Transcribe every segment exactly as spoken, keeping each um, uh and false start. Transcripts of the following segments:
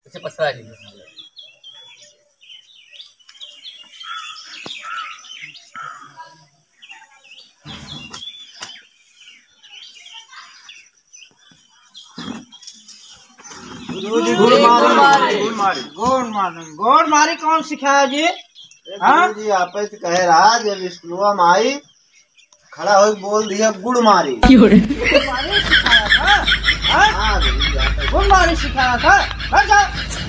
अच्छा पसरा लीजिए। गुरुजी गुड़ मारी गुड़ मारी गुड़ मारी गुड़ मारी कौन सिखाया जी? गुरुजी आप ही तो कह रहा जब स्कूल में आई खड़ा हो बोल दिया गुड़ मारी। गुड़ मारी सिखाया था? हाँ गुड़ मारी सिखाया था। अच्छा।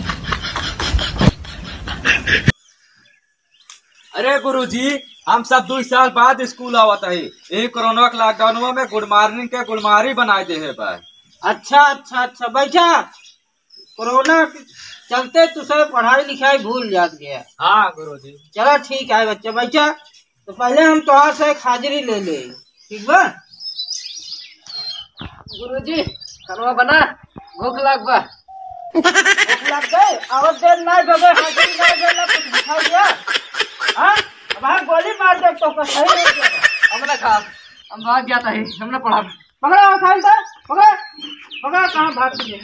अरे गुरुजी हम सब दो साल बाद स्कूल आवत है, यही कोरोना के लॉकडाउन में गुड मॉर्निंग के गुड़मारी बनाए दे है भाई। अच्छा अच्छा अच्छा बैठा। कोरोना चलते तुझे पढ़ाई लिखाई भूल जात गया। हाँ गुरुजी। चलो ठीक है बच्चा बैठा। तो पहले हम तुहार से एक हाजिरी ले ले, ठीक बा? गुरुजी करवा बना, भूख लग बा। भूख लग गई? और देर नहीं बगे हाजिरी ना देला कुछ दिखाई दिया? हाँ अब हम गोली मार दे तो का सही नहीं किया। हमने खा, हम भाग जाता है, हमने पढ़ा। पकड़ा उठाई था, पकड़ा पकड़ा कहाँ भाग गए?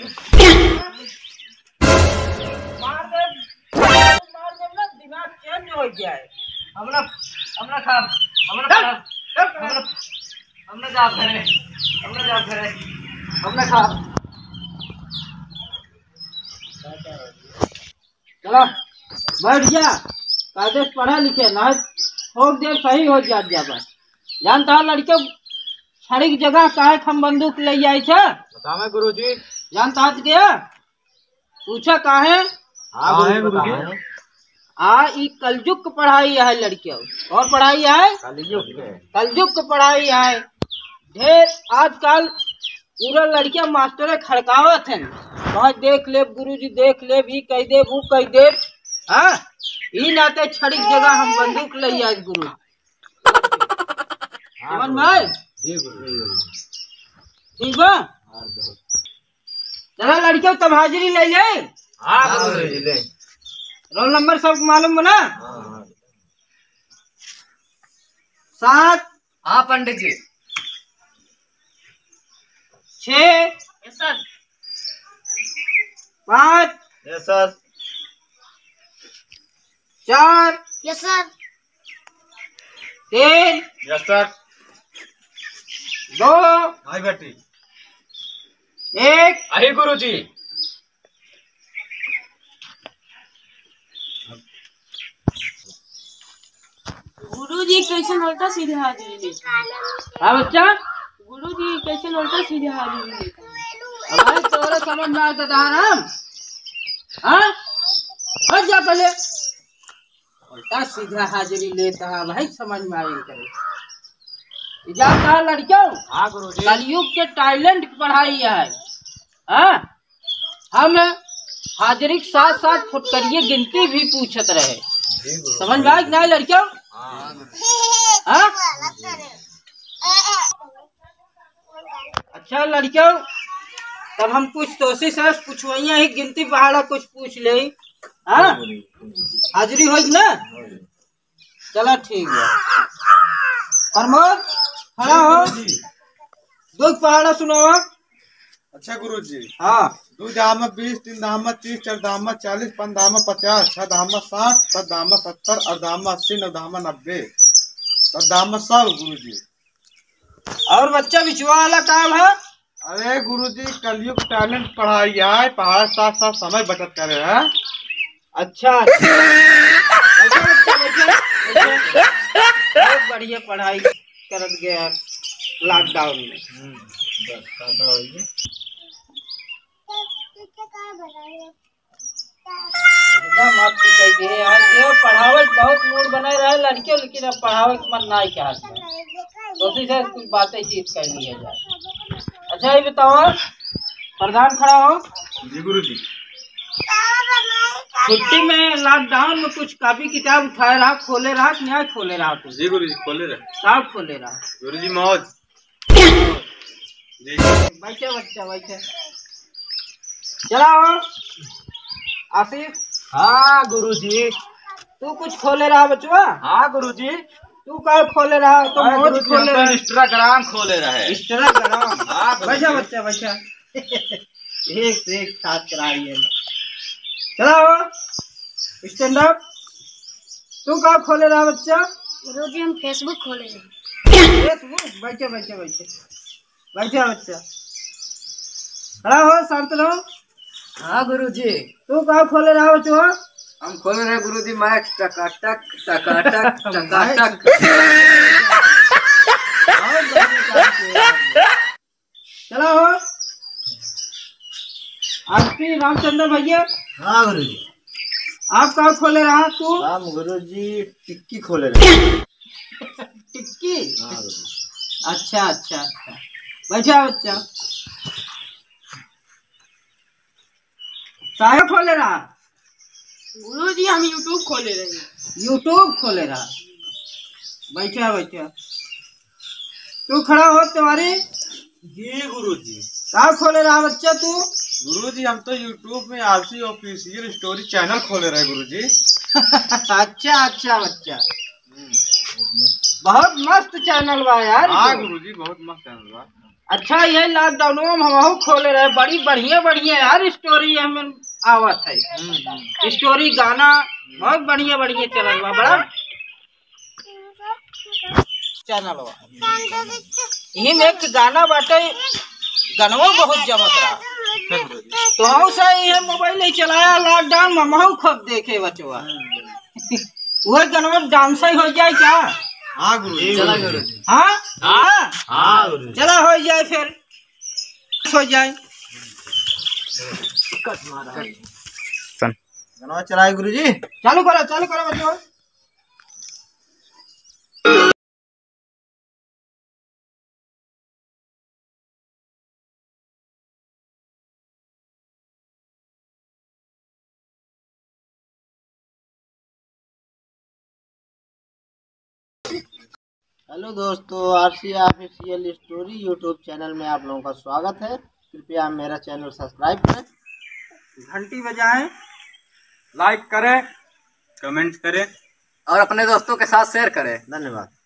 मार दे मार दे ना दिमाग चेंज हो गया है। हमने हमने खा, हमने पढ़ा, हमने हमने जॉब करे, हमने जॉब करे, हमने खा। चलो बैठ जा। कायदे से पढ़ा लिखे ना थोड़ी देर सही हो जा बस। जानता है लड़के छड़ी की जगह काहे हम बंदूक ले आई थे? बतावे गुरुजी। जानता है क्या? पूछा काहे? हाँ गुरुजी। आ ई कलयुग की पढ़ाई है लड़के और पढ़ाई है कलयुग की पढ़ाई है। ढेर आजकल पूरा लड़कियां मास्टर खड़कावत है, वहाँ देख ले गुरुजी देख ले भी कह दे वो कह दे। हाँ ई नाते छड़ी की जगह हम बंदूक ले आए गुरु। समझ में आए? ठीक बा? चला लड़कियों तब हाजिरी ले ले। हाँ गुरुजी ले। रोल नंबर सब मालूम बना? सात। हाँ पंडित जी। छः। Yes sir. पाँच। Yes sir. चार। Yes sir. तीन। Yes sir. दो। आई बेटी। एक। आई गुरुजी। गुरुजी कैसे उल्टा सीधे हाजिरी लेता है? हाँ बच्चा गुरुजी कैसे उल्टा सीधे हाजिरी लेता है? हमारे तोरे समझ में आता था हम। हाँ हट जा पहले। उल्टा सीधा हाजिरी लेता है भाई, समझ में आए करे। जानता है लड़कियों? हाँ गुरुजी। कलयुग के टैलेंट की पढ़ाई है। हाँ हम हाजिरी के साथ साथ फुटकरिए गिनती भी पूछत रहे। समझ में आए कि नहीं लड़कियों? हाँ अच्छा लड़कियों तब हम कुछ कोशिश है पूछवैया ही गिनती पहाड़ा कुछ पूछ ले। हाँ हाजिरी हो ना? चलो ठीक है। प्रमोद खड़ा हो, दो पहाड़ा सुनाओ। अच्छा गुरुजी। हाँ दो दाम बीस, तीन दाम तीस, चार दाम चालीस, पाँच दाम पचास, छह दाम साठ, सात दाम सत्तर, आठ दाम अस्सी, नौ दाम नब्बे, दस दाम सौ गुरुजी। और बच्चा बिचवा वाला काम है? अरे गुरुजी कलयुग टैलेंट पढ़ाई है, पढ़ाई साथ साथ समय बचत करे है। अच्छा अच्छा। अच्छा, बच्चा, बच्चा, बच्चा। बहुत बढ़िया पढ़ाई करत गया लॉकडाउन में। एकदम आप कह दिए यार क्यों पढ़ावे बहुत मूड बने रहे लड़कियों, लेकिन अब पढ़ावे के मन नहीं क्या कोशिश है कुछ बातें चीज कर लिया जाए। अच्छा ये बताओ प्रधान खड़ा हो। जी गुरुजी। छुट्टी में लॉकडाउन में कुछ कापी किताब उठाए रहा खोले रहा कि नहीं खोले रहा? तुम? जी गुरुजी खोले रहे। कब खोले रहा? गुरुजी मौज। जी बैठे बच्चा बैठे। चलाओ आसिफ। हाँ गुरुजी। तू कुछ खोले रहा बचवा? हाँ गुरुजी। तू क्या खोले रहा? तो मौज खोले रहा। इंस्टाग्राम खोले रहे। इंस्टाग्राम। हाँ बैठा बच्चा बैठा। एक से एक साथ कराइए। चला हो स्टैंड अप। तू कहाँ खोले रहा बच्चा? गुरुजी हम फेसबुक खोले हैं। फेसबुक? बैठे बैठे बैठे बैठे बच्चा। खड़ा हो, शांत रहो। हाँ गुरुजी। तू कहाँ खोले रहा बच्चो? हम खोल रहे हैं गुरुजी माइक टकाटक टकाटक टकाटक। चला हो आरती रामचंद्र भैया। हाँ गुरुजी। आप कहाँ खोले रहा तू? हम गुरुजी टिक्की खोले रहे। टिक्की? हाँ गुरुजी। अच्छा अच्छा अच्छा बैठा बच्चा। साहे खोले रहा? गुरुजी हम यूट्यूब खोले रहे हैं। यूट्यूब खोले रहा। बैठा बैठा। तू खड़ा हो तुम्हारी। जी गुरुजी। कहाँ खोले रहा बच्चा तू? गुरुजी हम तो यूट्यूब में आरसी ऑफिशियल स्टोरी चैनल खोले रहे गुरुजी। अच्छा अच्छा बच्चा, बहुत मस्त चैनल बा यार। हाँ गुरुजी बहुत मस्त चैनल बा। अच्छा ये लॉकडाउन में हम खोले रहे, बड़ी बढ़िया बढ़िया यार स्टोरी हमें आवत है। स्टोरी गाना बहुत बढ़िया बढ़िया चैनल बा, बड़ा चैनल बा। यही में एक गाना बाटे, गानवा बहुत जमत रहा। तो हम से ये मोबाइल नहीं चलाया लॉकडाउन में, हम खूब देखे बचवा। वह गानवा डांस ही हो जाए क्या? हाँ गुरुजी। चला गुरुजी। हाँ हाँ हाँ गुरुजी। चला हो जाए फिर हो जाए। गाना चलाए गुरुजी। चालू करो चालू करो बच्चों। हेलो दोस्तों, RC official story YouTube channel में आप लोगों का स्वागत है। कृपया मेरा चैनल सब्सक्राइब करें, घंटी बजाएं, लाइक करें, कमेंट करें और अपने दोस्तों के साथ शेयर करें। धन्यवाद।